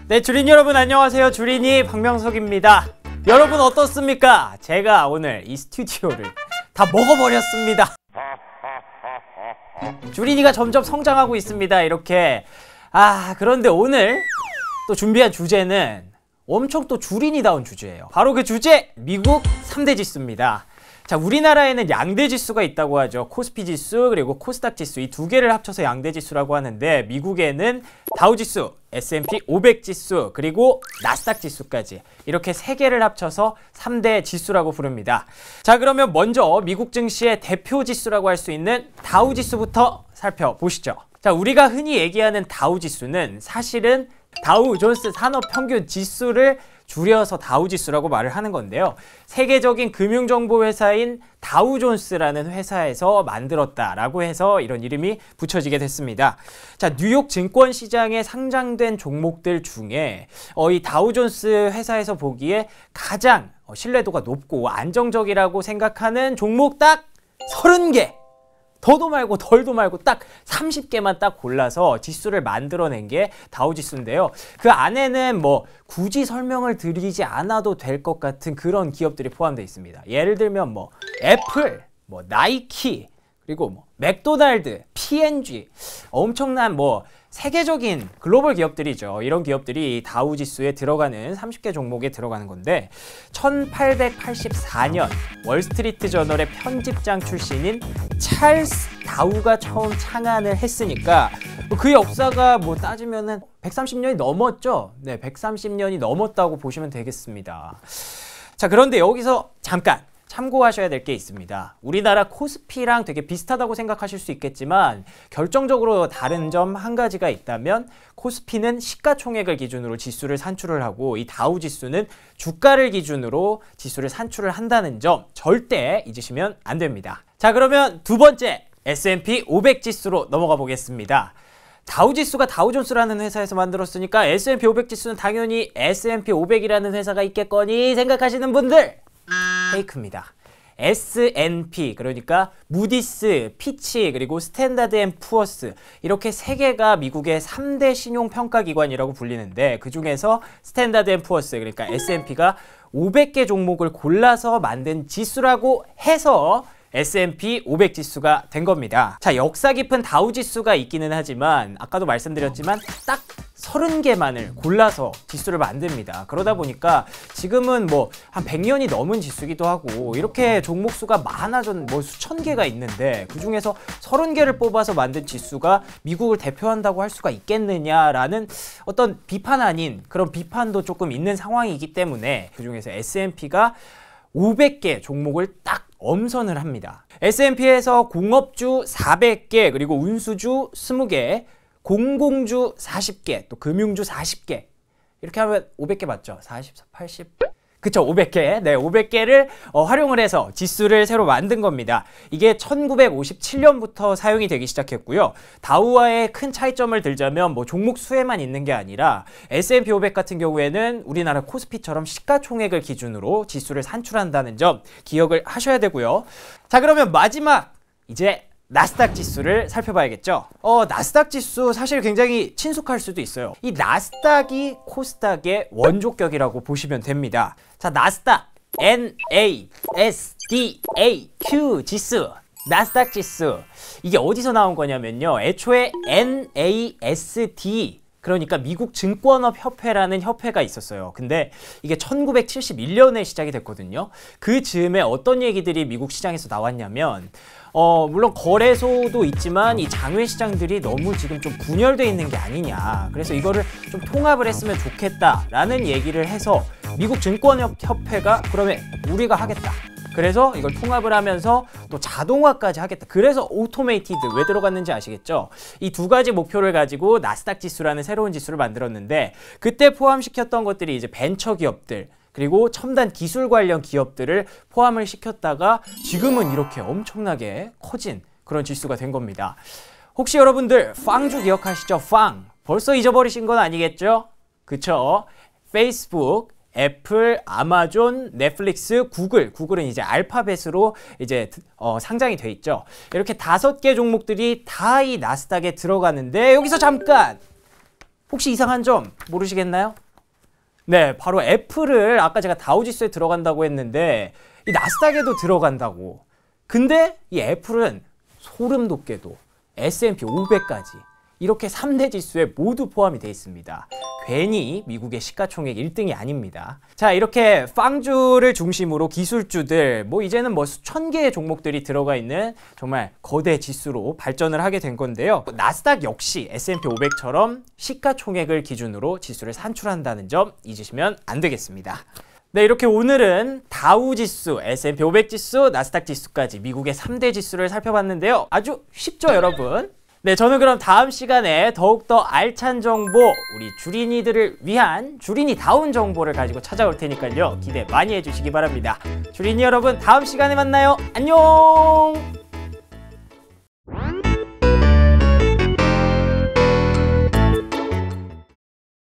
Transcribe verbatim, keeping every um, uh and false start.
네, 주린 여러분 안녕하세요. 주린이 박명석입니다. 여러분 어떻습니까? 제가 오늘 이 스튜디오를 다 먹어버렸습니다. 주린이가 점점 성장하고 있습니다. 이렇게. 아, 그런데 오늘 또 준비한 주제는 엄청 또 주린이다운 주제예요. 바로 그 주제, 미국 삼 대 지수입니다. 자, 우리나라에는 양대 지수가 있다고 하죠. 코스피 지수 그리고 코스닥 지수, 이 두 개를 합쳐서 양대 지수라고 하는데, 미국에는 다우 지수, 에스 앤 피 오백 지수 그리고 나스닥 지수까지 이렇게 세 개를 합쳐서 삼 대 지수라고 부릅니다. 자, 그러면 먼저 미국 증시의 대표 지수라고 할 수 있는 다우 지수부터 살펴보시죠. 자, 우리가 흔히 얘기하는 다우 지수는 사실은 다우 존스 산업 평균 지수를 줄여서 다우지수라고 말을 하는 건데요. 세계적인 금융정보회사인 다우존스라는 회사에서 만들었다라고 해서 이런 이름이 붙여지게 됐습니다. 자, 뉴욕 증권시장에 상장된 종목들 중에 어, 이 다우존스 회사에서 보기에 가장 신뢰도가 높고 안정적이라고 생각하는 종목 딱 서른 개! 더도 말고 덜도 말고 딱 삼십 개만 딱 골라서 지수를 만들어낸 게 다우지수인데요. 그 안에는 뭐 굳이 설명을 드리지 않아도 될 것 같은 그런 기업들이 포함되어 있습니다. 예를 들면 뭐 애플, 뭐 나이키, 그리고 뭐 맥도날드, 피 앤 지, 엄청난 뭐 세계적인 글로벌 기업들이죠. 이런 기업들이 다우 지수에 들어가는 삼십 개 종목에 들어가는 건데, 천팔백팔십사 년 월스트리트 저널의 편집장 출신인 찰스 다우가 처음 창안을 했으니까 그 역사가 뭐 따지면은 백삼십 년이 넘었죠. 네, 백삼십 년이 넘었다고 보시면 되겠습니다. 자, 그런데 여기서 잠깐 참고하셔야 될 게 있습니다. 우리나라 코스피랑 되게 비슷하다고 생각하실 수 있겠지만 결정적으로 다른 점 한 가지가 있다면, 코스피는 시가총액을 기준으로 지수를 산출을 하고 이 다우 지수는 주가를 기준으로 지수를 산출을 한다는 점 절대 잊으시면 안 됩니다. 자, 그러면 두 번째 에스 앤 피 오백 지수로 넘어가 보겠습니다. 다우 지수가 다우존스라는 회사에서 만들었으니까 에스 앤 피 오백 지수는 당연히 에스 앤 피 오백이라는 회사가 있겠거니 생각하시는 분들, 페이크입니다. 에스 앤 피, 그러니까 무디스, 피치, 그리고 스탠다드 앤 푸어스, 이렇게 세 개가 미국의 삼 대 신용평가기관이라고 불리는데, 그 중에서 스탠다드 앤 푸어스, 그러니까 에스 앤 피가 오백 개 종목을 골라서 만든 지수라고 해서 에스 앤 피 오백 지수가 된 겁니다. 자, 역사 깊은 다우 지수가 있기는 하지만 아까도 말씀드렸지만 딱 서른 개만을 골라서 지수를 만듭니다. 그러다 보니까 지금은 뭐 한 백 년이 넘은 지수기도 하고, 이렇게 종목 수가 많아졌, 뭐 수천 개가 있는데 그 중에서 서른 개를 뽑아서 만든 지수가 미국을 대표한다고 할 수가 있겠느냐라는 어떤 비판 아닌 그런 비판도 조금 있는 상황이기 때문에, 그 중에서 에스 앤 피가 오백 개 종목을 딱 엄선을 합니다. 에스 앤 피에서 공업주 사백 개, 그리고 운수주 이십 개, 공공주 사십 개, 또 금융주 사십 개, 이렇게 하면 오백 개 맞죠? 사십, 팔십, 그쵸, 오백 개. 네, 오백 개를 어, 활용을 해서 지수를 새로 만든 겁니다. 이게 천구백오십칠 년부터 사용이 되기 시작했고요. 다우와의 큰 차이점을 들자면 뭐 종목 수에만 있는 게 아니라 에스 앤 피 오백 같은 경우에는 우리나라 코스피처럼 시가총액을 기준으로 지수를 산출한다는 점 기억을 하셔야 되고요. 자, 그러면 마지막 이제 나스닥 지수를 살펴봐야겠죠. 어, 나스닥 지수 사실 굉장히 친숙할 수도 있어요. 이 나스닥이 코스닥의 원조격이라고 보시면 됩니다. 자, 나스닥 엔 에이 에스 디 에이 큐 지수, 나스닥 지수, 이게 어디서 나온 거냐면요, 애초에 엔 에이 에스 디, 그러니까 미국 증권업 협회라는 협회가 있었어요. 근데 이게 천구백칠십일 년에 시작이 됐거든요. 그 즈음에 어떤 얘기들이 미국 시장에서 나왔냐면, 어, 물론 거래소도 있지만 이 장외 시장들이 너무 지금 좀 분열되어 있는 게 아니냐, 그래서 이거를 좀 통합을 했으면 좋겠다라는 얘기를 해서 미국 증권업 협회가 그러면 우리가 하겠다, 그래서 이걸 통합을 하면서 또 자동화까지 하겠다. 그래서 오토메이티드 왜 들어갔는지 아시겠죠? 이 두 가지 목표를 가지고 나스닥 지수라는 새로운 지수를 만들었는데, 그때 포함시켰던 것들이 이제 벤처 기업들, 그리고 첨단 기술 관련 기업들을 포함을 시켰다가 지금은 이렇게 엄청나게 커진 그런 지수가 된 겁니다. 혹시 여러분들 빵주 기억하시죠? 빵. 벌써 잊어버리신 건 아니겠죠? 그쵸? 페이스북, 애플, 아마존, 넷플릭스, 구글, 구글은 이제 알파벳으로 이제 어, 상장이 돼 있죠. 이렇게 다섯 개 종목들이 다 이 나스닥에 들어가는데, 여기서 잠깐 혹시 이상한 점 모르시겠나요? 네, 바로 애플을 아까 제가 다우지수에 들어간다고 했는데 이 나스닥에도 들어간다고. 근데 이 애플은 소름 돋게도 에스 앤 피 오백까지 이렇게 삼 대 지수에 모두 포함이 되어 있습니다. 괜히 미국의 시가총액 일 등이 아닙니다. 자, 이렇게 빵주를 중심으로 기술주들, 뭐 이제는 뭐 수천 개의 종목들이 들어가 있는 정말 거대 지수로 발전을 하게 된 건데요. 나스닥 역시 에스 앤 피 오백처럼 시가총액을 기준으로 지수를 산출한다는 점 잊으시면 안 되겠습니다. 네, 이렇게 오늘은 다우지수, 에스 앤 피 오백 지수, 나스닥 지수까지 미국의 삼 대 지수를 살펴봤는데요. 아주 쉽죠, 여러분? 네, 저는 그럼 다음 시간에 더욱더 알찬 정보, 우리 주린이들을 위한 주린이다운 정보를 가지고 찾아올 테니까요. 기대 많이 해주시기 바랍니다. 주린이 여러분, 다음 시간에 만나요. 안녕!